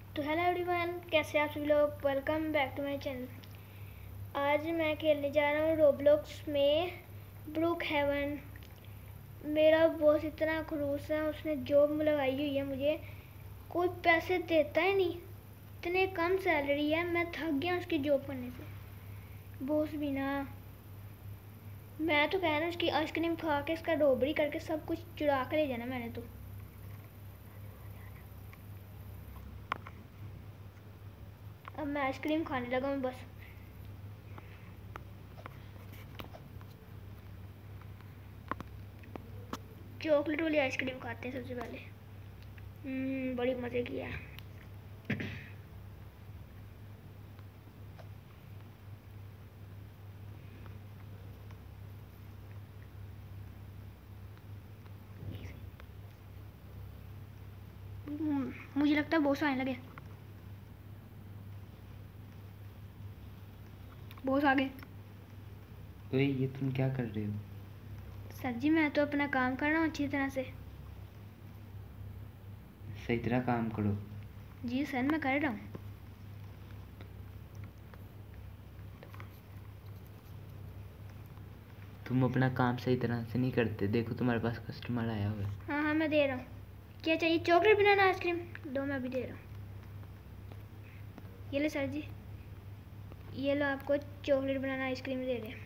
तो hello everyone, कैसे आप सभी लोग। Welcome back to my channel. आज मैं खेलने जा रहा हूँ रोब्लॉक्स में ब्रूक हेवन। मेरा बॉस इतना खड़ूस है, उसने जॉब लगाई हुई है मुझे, कोई पैसे देता ही नहीं। इतने कम सैलरी है, मैं थक गया उसकी जॉब करने से। बॉस भी ना, मैं तो कह रहा हूँ उसकी आइसक्रीम खा के, इसका रोबरी करके सब कुछ चुरा कर ले जाना मैंने तो। अब मैं आइसक्रीम खाने लगा हूँ बस। चॉकलेट वाली आइसक्रीम खाते हैं सबसे पहले। बड़ी मज़े की है। मुझे लगता है बॉस आने लगे। बॉस आ गए। ओए, ये तुम क्या कर रहे हो? सर जी, मैं तो अपना काम कर रहा हूँ अच्छी तरह से। सही तरह काम करो। जी सर, मैं कर रहा हूँ। तुम अपना काम सही तरह से नहीं करते। देखो, तुम्हारे पास कस्टमर आया हुआ है। हाँ हाँ, मैं दे रहा हूँ। क्या चाहिए? चॉकलेट बनाना आइसक्रीम दो, मैं अभी दे रहा हूँ। ये लो सर जी, ये लो आपको चॉकलेट बनाना आइसक्रीम दे रहे हैं।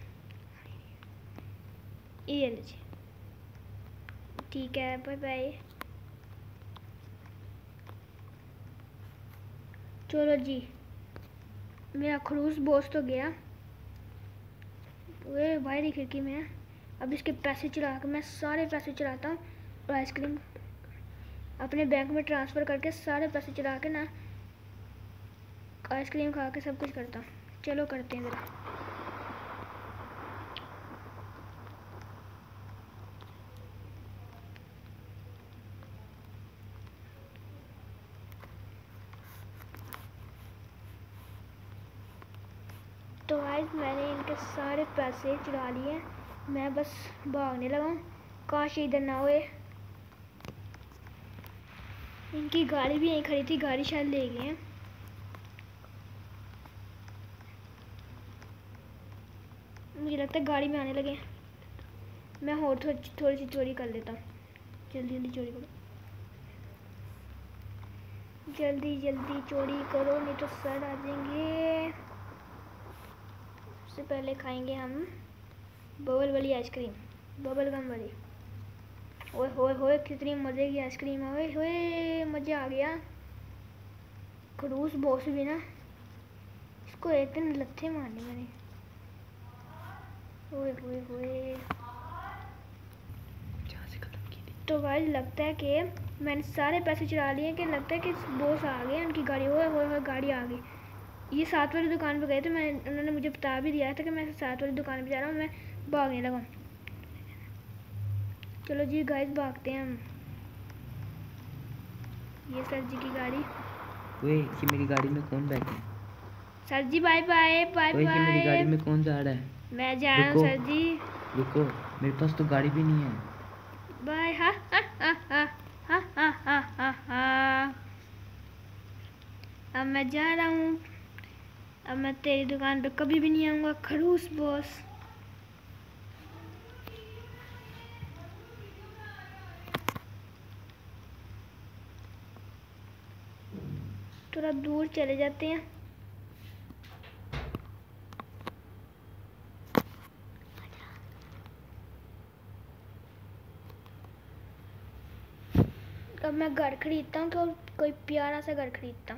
ये लो जी। ठीक है, बाय बाय। चलो जी, मेरा खड़ूस बॉस तो गया। वे बाहर ही खिड़की में है। अब इसके पैसे चुरा के मैं सारे पैसे चुराता हूँ और आइसक्रीम अपने बैंक में ट्रांसफ़र करके सारे पैसे चुरा के ना आइसक्रीम खा के सब कुछ करता हूँ। चलो करते हैं ज़रा। तो आज मैंने इनके सारे पैसे चुरा लिए। मैं बस भागने लगा हूँ, काश इधर ना हुए। इनकी गाड़ी भी यहीं खड़ी थी, गाड़ी शायद ले गए हैं। मुझे लगता है गाड़ी में आने लगे। मैं और थोड़ी सी चोरी कर लेता हूँ। जल्दी जल्दी चोरी करो, जल्दी जल्दी चोरी करो, नहीं तो सर आ जाएंगे। सबसे पहले खाएंगे हम बबल वाली आइसक्रीम, बबल गम वाली। ओए होए होए, कितनी मज़े की आइसक्रीम है। ओए होए, मज़ा आ गया। खड़ूस बॉस भी ना, इसको एक दिन लत्थे मारने मैंने। ओए होए होए, जहाँ से खत्म की थी। तो गाइस लगता है कि मैंने सारे पैसे चुरा लिए, कि लगता है कि बॉस आ गए, उनकी गाड़ी। ओए होए होए, गाड़ी आ गई। ये 7 वाली दुकान पे गए थे, मैं उन्होंने मुझे बता भी दिया था कि मैं 7 वाली दुकान पे जा रहा हूँ। मैं भागने लगा। चलो जी गाइस, भागते हैं हम। ये सर जी की गाड़ी। ओए, ये मेरी गाड़ी में कौन बैठा है? Sir ji bye bye bye ओए, ये मेरी गाड़ी बाय। में कौन जा रहा है? मैं जा रहा हूँ रुको, सर जी। रुको, मेरे पास तो गाड़ी भी नहीं है। बाय। हा हा हा हा हा हा हा हा हा। अब मैं जा रहा हूँ। अब मैं तेरी दुकान पे कभी भी नहीं आऊँगा, खड़ूस बॉस। थोड़ा दूर चले जाते हैं। अब मैं घर खरीदता हूँ, तो कोई प्यारा सा घर खरीदता हूँ।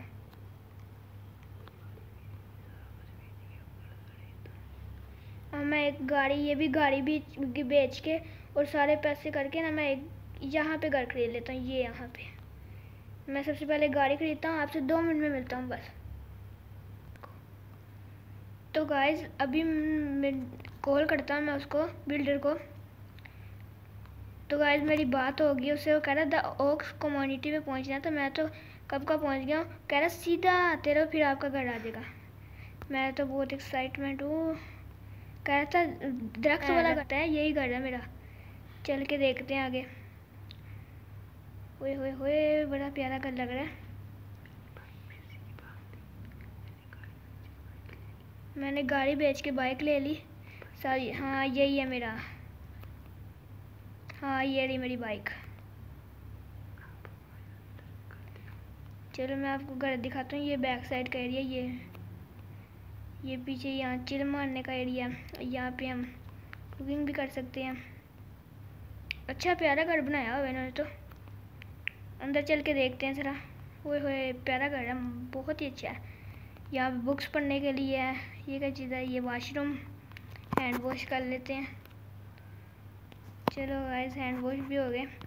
अब मैं एक गाड़ी, ये भी गाड़ी भी बेच के और सारे पैसे करके ना, मैं एक यहाँ पे घर खरीद लेता हूँ। ये यहाँ पे मैं सबसे पहले गाड़ी खरीदता हूँ। आपसे 2 मिनट में मिलता हूँ बस। तो गाइज अभी मैं कॉल करता हूँ मैं उसको, बिल्डर को। तो गाइज मेरी बात होगी उससे। वो कह रहा द ओक्स कम्युनिटी में पहुँचना, तो मैं तो कब का पहुँच गया हूँ। कह रहा सीधा आते रहो, फिर आपका घर आ जाएगा। मैं तो बहुत एक्साइटमेंट हूँ। कह रहा था दरख्त वाला करता है, यही घर है मेरा। चल के देखते हैं आगे। ओए होए होए, बड़ा प्यारा घर लग रहा है। मैंने गाड़ी बेच के बाइक ले ली सारी। हाँ यही है मेरा, हाँ ये रही मेरी बाइक। चलो मैं आपको घर दिखाता हूँ। ये बैक साइड का एरिया, ये पीछे यहाँ चिल मारने का एरिया। यहाँ पे हम कुकिंग भी कर सकते हैं। अच्छा प्यारा घर बनाया हुआ इन्होंने तो। अंदर चल के देखते हैं ज़रा। ओए होए प्यारा घर है, बहुत ही अच्छा है। यहाँ पे बुक्स पढ़ने के लिए है। ये क्या चीज़ है? ये वॉशरूम, हैंड वॉश कर लेते हैं। चलो गाइस हैंड वॉश भी हो गए।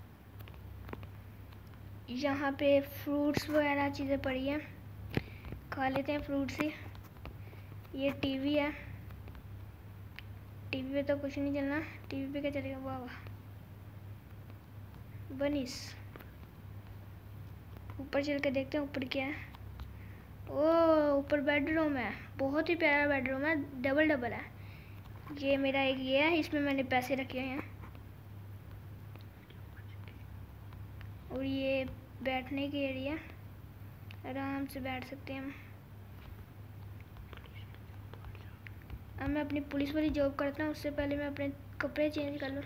यहाँ पे फ्रूट्स वगैरह चीज़ें पड़ी हैं, खा लेते हैं फ्रूट्स ही। ये टीवी है, टीवी पे तो कुछ नहीं चलना। टीवी पे क्या चलेगा? वाह वाह बनीस। ऊपर चल के देखते हैं ऊपर क्या है। ओ ऊपर बेडरूम है, बहुत ही प्यारा बेडरूम है, डबल डबल है। ये मेरा एक ये है, इसमें मैंने पैसे रखे हैं। और ये बैठने की एरिया, आराम से बैठ सकते हैं हम। अब मैं अपनी पुलिस वाली जॉब करता हूँ, उससे पहले मैं अपने कपड़े चेंज कर लूँ।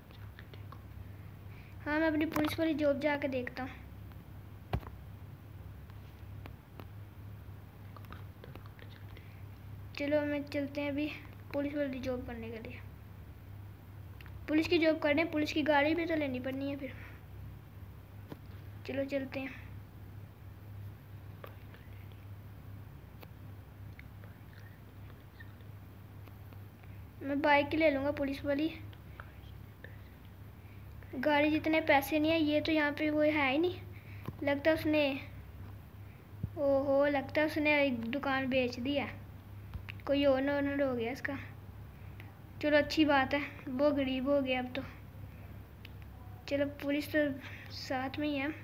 हाँ मैं अपनी पुलिस वाली जॉब जाके देखता हूँ। चलो मैं चलते हैं अभी पुलिस वाली जॉब करने के लिए। पुलिस की जॉब करने, पुलिस की गाड़ी भी तो लेनी पड़नी है फिर। चलो चलते हैं। मैं बाइक ले लूँगा पुलिस वाली। गाड़ी जितने पैसे नहीं है। ये तो यहाँ पे वो है ही नहीं, लगता उसने, ओहो लगता उसने एक दुकान बेच दी है, कोई ओनर हो गया इसका। चलो अच्छी बात है, वो गरीब हो गया अब तो। चलो पुलिस तो साथ में ही है,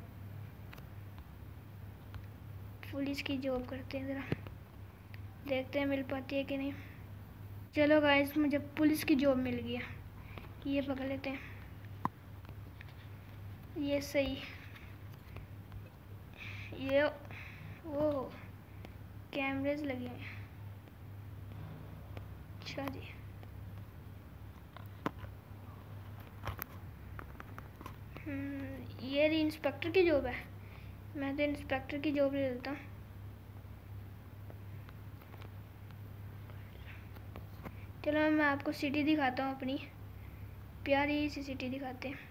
पुलिस की जॉब करते हैं, ज़रा देखते हैं मिल पाती है कि नहीं। चलो गाइस मुझे पुलिस की जॉब मिल गया, ये पकड़ लेते हैं। ये सही, ये वो कैमरेज लगे हैं। अच्छा जी ये रही इंस्पेक्टर की जॉब है। मैं तो इंस्पेक्टर की जॉब ले लेता हूँ। चलो मैं आपको सिटी दिखाता हूँ, अपनी प्यारी सी सिटी दिखाते हैं।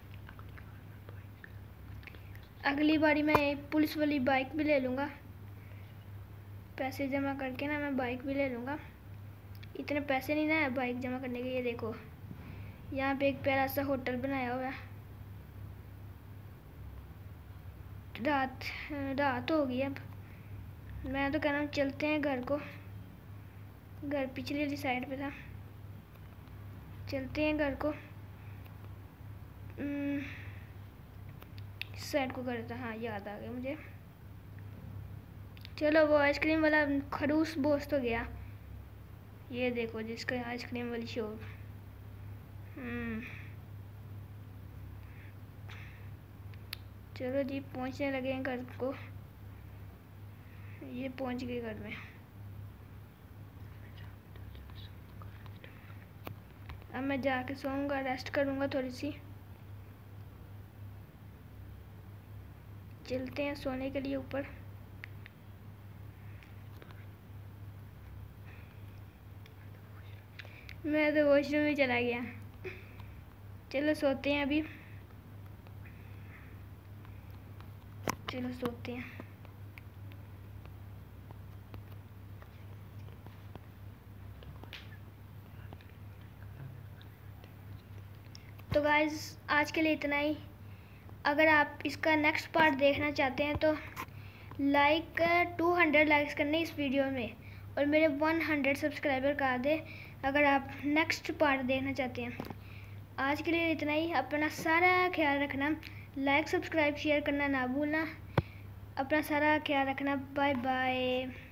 अगली बारी मैं पुलिस वाली बाइक भी ले लूँगा, पैसे जमा करके ना मैं बाइक भी ले लूँगा। इतने पैसे नहीं ना है बाइक जमा करने के। ये देखो यहाँ पे एक प्यारा सा होटल बनाया हुआ है। रात हो गई, अब मैं तो कह रहा हूँ चलते हैं घर को। घर पिछली वाली साइड पे था, चलते हैं घर को। इस साइड को घर था, हाँ याद आ गया मुझे। चलो वो आइसक्रीम वाला खड़ूस बॉस तो गया। ये देखो जिसका आइसक्रीम वाली शॉप। चलो जी पहुंचने लगे हैं घर को। ये पहुंच गए घर में। अब मैं जाके सोऊंगा, रेस्ट करूंगा थोड़ी सी। चलते हैं सोने के लिए ऊपर। मैं तो वॉशरूम में चला गया। चलो सोते हैं अभी, चलो सोते हैं। तो गाइस आज के लिए इतना ही। अगर आप इसका नेक्स्ट पार्ट देखना चाहते हैं तो लाइक 200 लाइक्स करने इस वीडियो में, और मेरे 100 सब्सक्राइबर कर दे अगर आप नेक्स्ट पार्ट देखना चाहते हैं। आज के लिए इतना ही। अपना सारा ख्याल रखना, लाइक सब्सक्राइब शेयर करना ना भूलना। अपना सारा ख्याल रखना। Bye bye.